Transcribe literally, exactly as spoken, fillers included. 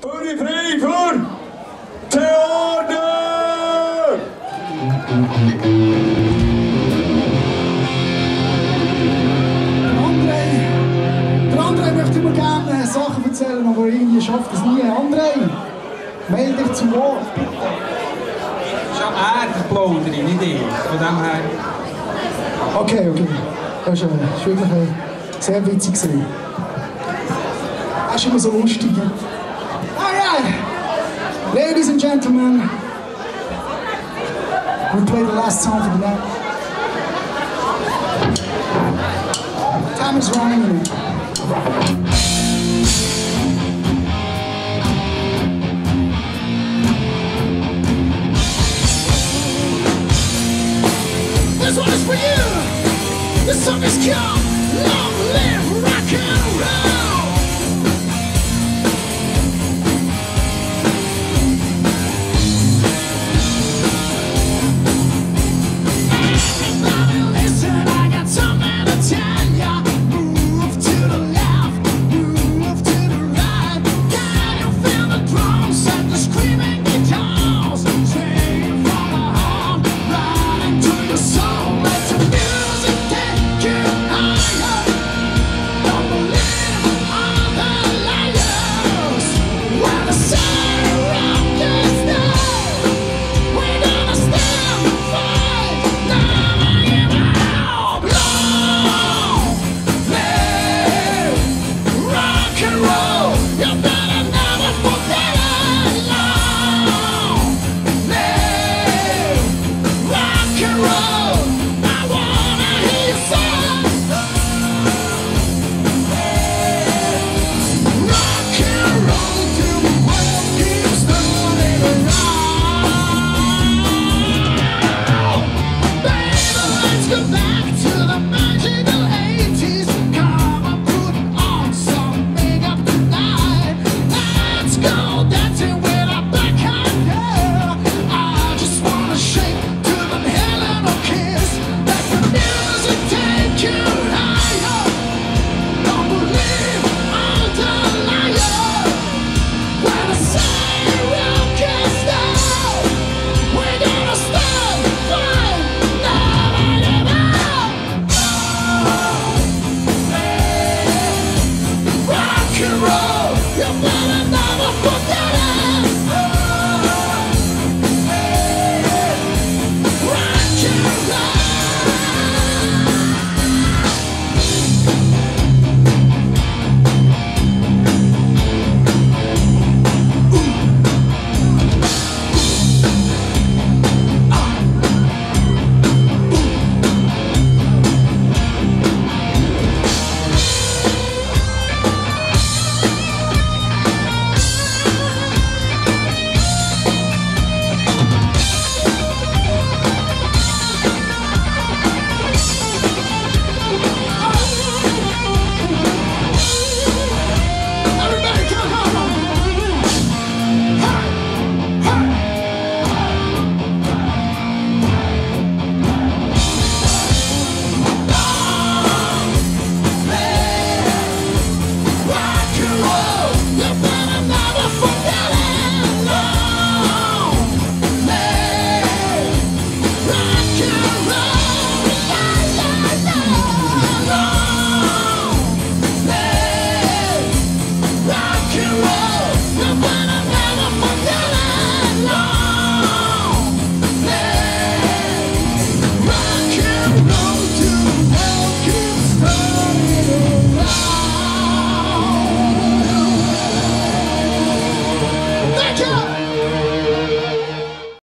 Bühne frei für Theater! Der André möchte immer gerne Sachen erzählen, aber irgendwie schafft es nie. André, melde dich zu Wort, bitte. Das ist ja er, der Plauderin, nicht ich. Von dem her. Okay, okay. Das war äh, wirklich äh, sehr witzig. Gewesen. Das ist immer so lustig. Alright, ladies and gentlemen, we play the last song for the night. Time is running. This one is for you. This song is called Long Live Rock and Roll. You better never forget it.